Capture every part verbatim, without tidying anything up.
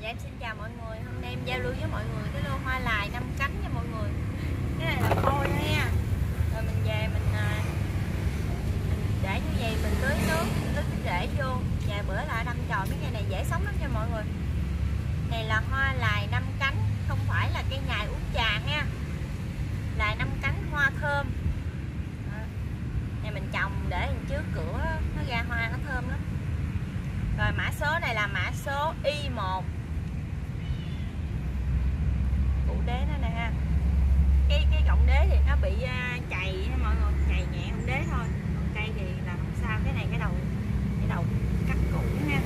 Dạ em xin chào mọi người, hôm nay em giao lưu với mọi người cái lô hoa lài năm cánh nha mọi người. Cái này là phôi đó nha. Rồi mình về mình, mình để như vậy mình tưới nước, tưới cái rễ vô. Và bữa lại đâm chồi mấy cây này dễ sống lắm nha mọi người. Này là hoa lài năm cánh, không phải là cây nhài uống trà nha. Lài năm cánh hoa thơm. Đó. Này mình trồng để trước cửa nó ra hoa nó thơm lắm. Rồi mã số này là mã số Y một. Cụ đế nó nè ha. Cái cái gọng đế thì nó bị uh, chày mọi người, chày nhẹ gọng đế thôi. Còn cây thì là không sao, cái này cái đầu cái đầu cắt cũ nha.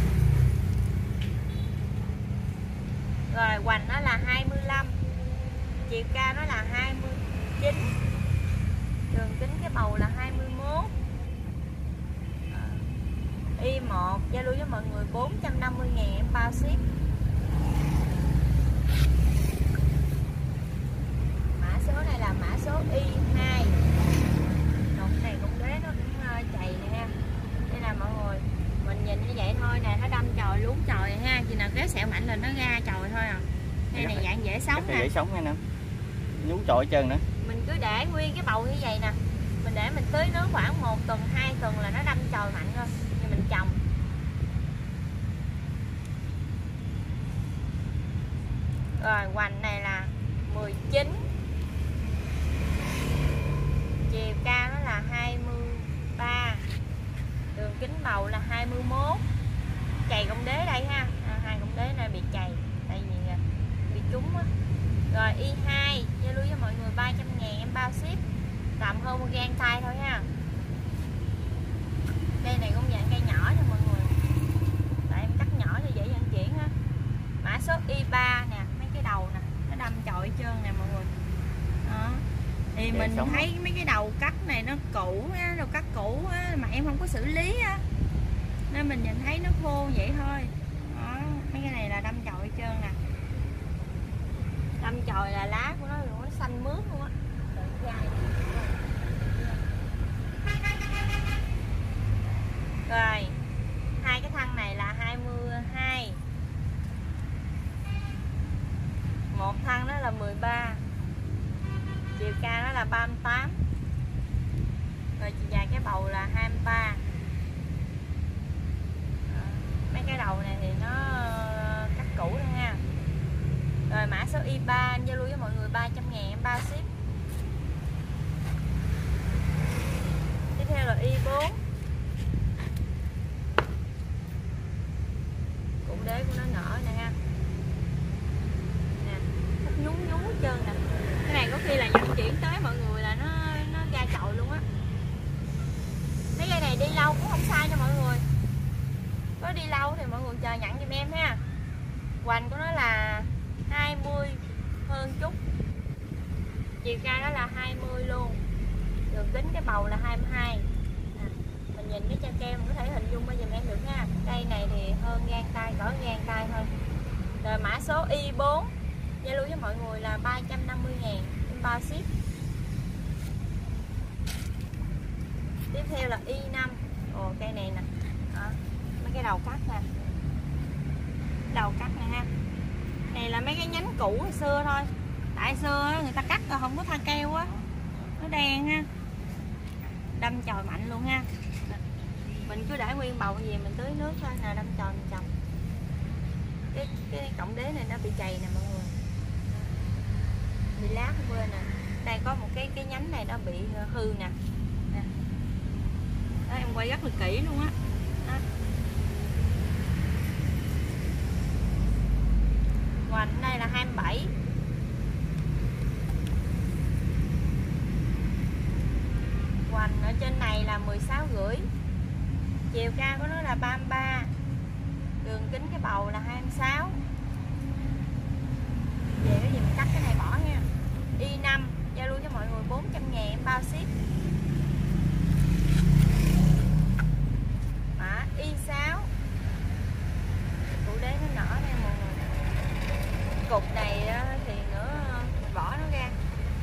Rồi hoành nó là hai mươi lăm, chiều cao nó là hai mươi chín, đường kính cái bầu là hai mươi mốt. Y một giao lưu với mọi người bốn trăm năm mươi ngàn em bao ship. Mã số này là mã số Y hai. Còn cái này cũng đế nó cũng chày nè ha. Đây là mọi người, mình nhìn như vậy thôi nè, nó đâm chồi luống chồi ha, khi nào kéo sẹo mạnh là nó ra chồi thôi à. Đây này dạng dễ sống nè. Dễ sống hay nè. Nhú chồi hết trơn nữa. Mình cứ để nguyên cái bầu như vậy nè. Mình để mình tưới nước khoảng một tuần, hai tuần là nó đâm chồi mạnh thôi. Thì mình trồng. Rồi hoành này là mười chín, chiều cao nó là hai mươi ba, đường kính bầu là hai mươi mốt. Chày gông đế đây ha, à, hai gông đế này bị chày tại vì bị trúng á. Rồi Y hai giao lưu với mọi người ba trăm ngàn em bao ship, tầm hơn một gang tay thôi ha. Cây này cũng dạng cây nhỏ nha mọi người, tại em cắt nhỏ cho dễ vận chuyển ha. Mã số Y ba nè, mấy cái đầu nè nó đâm chồi hết trơn nè mọi người. Đó thì để mình thấy mấy cái đầu cắt này nó cũ á, đầu cắt cũ á, mà em không có xử lý á, nên mình nhìn thấy nó khô vậy thôi. Đó, mấy cái này là đâm chồi hết trơn nè, đâm chồi là lá của nó nó xanh mướt luôn á. Rồi hai cái thân này là hai mươi hai, một thân đó là mười ba, chiều cao nó là ba mươi tám, rồi chiều dài cái bầu là hai mươi ba. Mấy cái đầu này thì nó cắt cũ thôi nha. Rồi mã số Y ba anh giao lưu với mọi người ba trăm ngàn em bao ship. Tiếp theo là Y bốn. Cụ đế của nó nở nè ha. Nè, nó nhúng nhúng hết trơn nè. Cái này có khi là vận chuyển tới mọi người là nó nó ra chồi luôn á. Mấy cây này đi lâu cũng không sai nha mọi người. Có đi lâu thì mọi người chờ nhận giùm em ha. Hoành của nó là hai mươi hơn chút, chiều cao đó là hai mươi luôn, đường kính cái bầu là hai mươi hai. À, mình nhìn cái chân kem có thể hình dung cho giùm em được nha. Cây này thì hơn gang tay, cỡ gang tay thôi. Rồi mã số Y bốn giao lưu với mọi người là ba trăm năm mươi ngàn em bao ship. Tiếp theo là Y năm. Ồ cây này nè. Đó, mấy cái đầu cắt nè, đầu cắt nè ha. Này là mấy cái nhánh cũ hồi xưa thôi, tại xưa người ta cắt rồi không có tha keo á, nó đen ha, đâm chồi mạnh luôn ha. Mình cứ để nguyên bầu gì mình tưới nước thôi nè, đâm chồi mình trồng. Cái cái cọng đế này nó bị chày nè mọi người, bị lá ở bên nè. Đây có một cái cái nhánh này nó bị hư nè. Nè. Đó, em quay rất là kỹ luôn á. Hoành đây là hai mươi bảy, hoành ở trên này là mười sáu rưỡi, chiều cao của nó là ba mươi ba, đường kính cái bầu là hai mươi sáu. Về cái gì mình cắt cái này bỏ nha. Y năm giao lưu cho mọi người bốn trăm ngàn em bao ship. Mã Y sáu, cụ đế nó nở nha mọi người. Cục này thì nữa mình bỏ nó ra.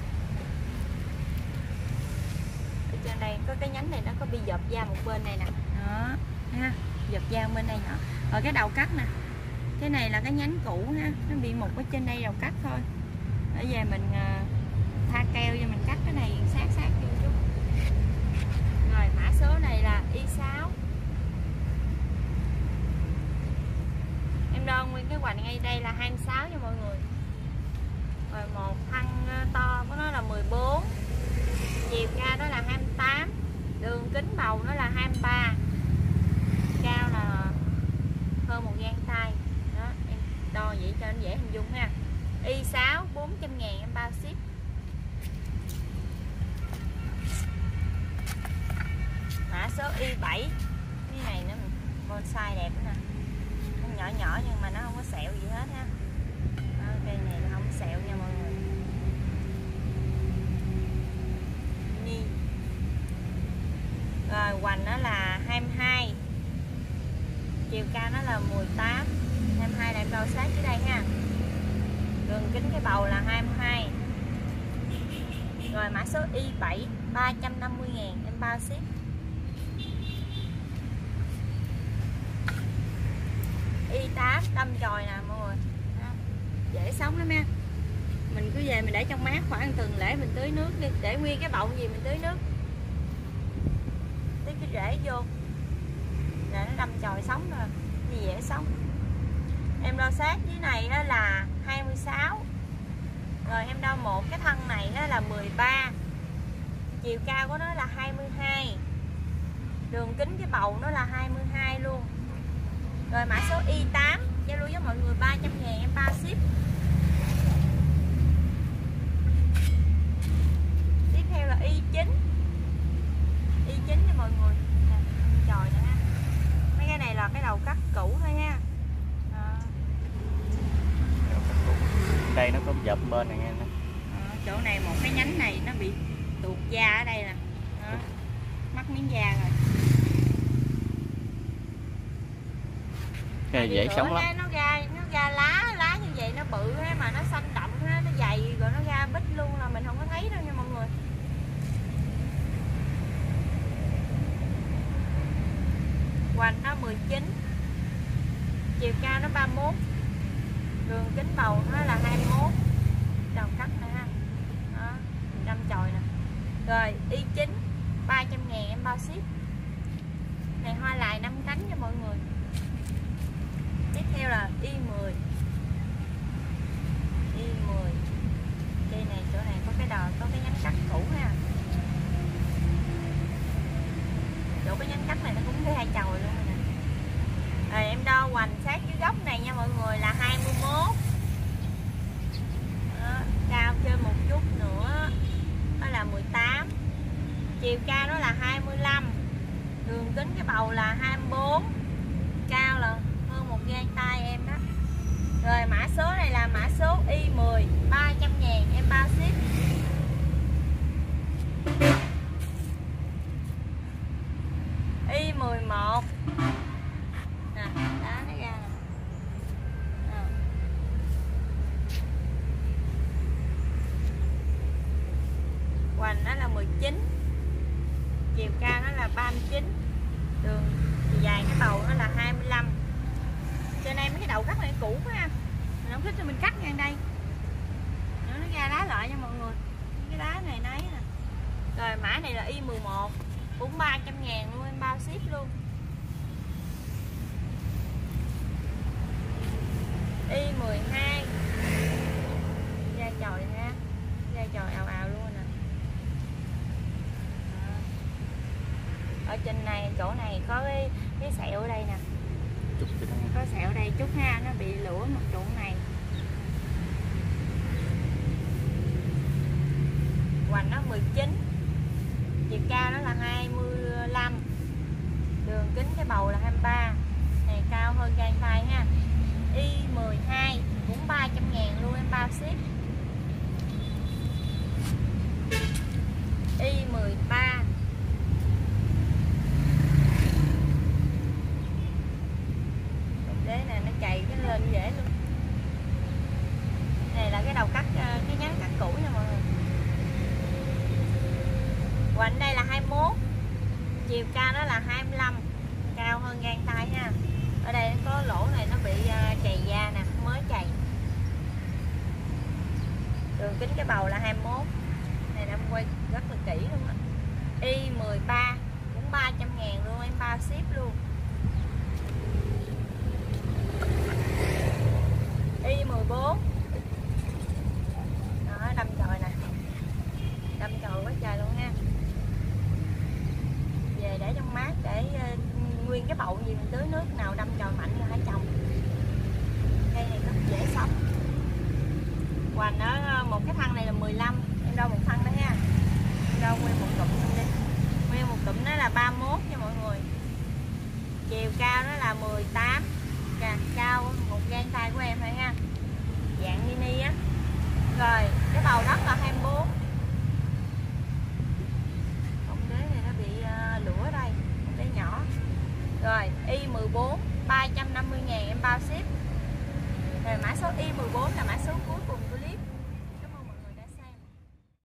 Ở trên đây có cái nhánh này nó có bị dợp da một bên này nè. Đó ha, dợp da bên đây nhỏ. Rồi cái đầu cắt nè, cái Cái này là cái nhánh cũ ha, nó bị mục ở trên đây đầu cắt thôi. Để về mình uh, tha keo cho mình cắt cái này sát sát vô chút. Rồi mã số này là Y sáu. Em đo nguyên cái hoành ngay đây là hai mươi sáu nha mọi người. Rồi một thân to của nó là mười bốn, chiều cao đó là hai mươi tám, đường kính bầu nó là hai mươi ba, cao là hơn một gang tay. Đó, em đo vậy cho nó dễ hình dung ha. Y sáu bốn trăm ngàn em bao ship. Mã số Y bảy. Cái này nó bonsai đẹp nè, nó nhỏ nhỏ nhưng mà nó không có sẹo gì hết ha. Đó, cây này là không có sẹo nha mọi người. Ni. Rồi hoành nó là hai mươi hai, chiều cao nó là mười tám, hai mươi hai là em đo sát dưới đây ha. Đường kính cái bầu là hai mươi hai. Rồi mã số Y bảy ba trăm năm mươi ngàn em bao ship. Y tám đâm chồi nè mọi người. Đó, dễ sống lắm nha. Mình cứ về mình để trong mát khoảng tuần lễ mình tưới nước đi, để nguyên cái bọng gì mình tưới nước. Tưới cái rễ vô là nó đâm chồi sống rồi, gì dễ sống. Em đo sát dưới này là hai mươi sáu. Rồi em đo một cái thân này là mười ba, chiều cao của nó là hai mươi hai, đường kính cái bầu nó là hai mươi hai luôn. Rồi mã số Y tám giao lưu với mọi người ba trăm ngàn em bao ship. Tiếp theo là Y chín. Y chín cho mọi người nè, trời nè ha. Mấy cái này là cái đầu cắt cũ thôi nha. Đó. Đây nó có dập bên này nghe. Đó, chỗ này một cái nhánh này nó bị tuột da ở đây nè. Đó. Mất miếng da rồi. Cái dễ sống lắm. Nó ra nó ra lá lá như vậy nó bự á, mà nó xanh đậm á, nó dày rồi nó ra bít luôn là mình không có thấy đâu nha mọi người. Hoành nó mười chín, chiều cao nó ba mươi mốt, đường kính bầu nó là hai mươi mốt. Đầu cắt nè ha. Đó, đâm chồi nè. Rồi Y chín ba trăm ngàn em bao ship. Này hoa lại năm cánh cho mọi người. Tiếp theo là Y mười. Y mười. Cây này chỗ này có cái đò, có cái nhánh cắt cũ ha. Chỗ cái nhánh cắt này nó cũng cái hai chồi luôn nè. Rồi em đo hoành sát dưới gốc này nha mọi người là hai mươi mốt. Đó, cao trên một chút nữa đó là mười tám, chiều cao nó là hai mươi lăm, đường kính cái bầu là hai mươi bốn, cao là hơn một gang tay em đó. Rồi mã số này là mã số Y mười ba trăm ngàn em bao ship. Y mười một nè, đá nó ra nè. À. Hoành nó là mười chín, chiều cao nó là ba mươi chín, đường dài cái bầu nó là hai mươi lăm. Trên đây mấy cái đầu cắt này cũ quá ha, mình không thích cho mình cắt ngang đây nó nó ra đá lại nha mọi người. Cái đá này nấy nè. Rồi mã này là Y mười một cũng ba trăm ngàn luôn em bao ship luôn. Y mười hai da chồi ha, da chồi ào ào luôn nè. Ở trên này chỗ này có cái cái sẹo ở đây nè, có sẹo ở đây chút ha, nó bị lửa một chỗ này. Hoành nó mười chín, chiều cao nó là hai mươi lăm, đường kính cái bầu là hai mươi ba, này cao hơn gang tay ha. Y mười hai cũng ba trăm ngàn luôn em bao ship. Y mười ba. Đế này nó chạy cái lên dễ luôn. Này là cái đầu cắt, cái nhánh cắt cũ nha mọi người. Hoành đây là hai mươi mốt, chiều cao nó là hai mươi lăm, cao hơn gang tay ha. Ở đây có lỗ này nó bị chày da kính cái bầu là hai mươi mốt. Này em quay rất là kỹ luôn á. Y mười ba cũng ba trăm ngàn luôn, em bao ship luôn. Y mười bốn. Đó, đâm chồi nè. Đâm chồi quá trời luôn ha. Về để trong mát để uh, nguyên cái bậu gì mình tưới nước nào đâm chồi mạnh rồi hãy trồng. Cây này rất dễ sống. Hoành ở một cái thân này là mười lăm, em đâu một thân đó ha. Em đâu nguyên một cụm luôn đi. Nguyên một cụm đó là ba mươi mốt nha mọi người. Chiều cao đó là mười tám. Dạ, cao một gang tay của em thôi ha. Dạng mini á. Rồi, cái bầu đất là hai mươi bốn. Bông đế này nó bị uh, lửa đây, bông đế nhỏ. Rồi, Y mười bốn ba trăm năm mươi ngàn em bao ship. Rồi mã số Y mười bốn là mã số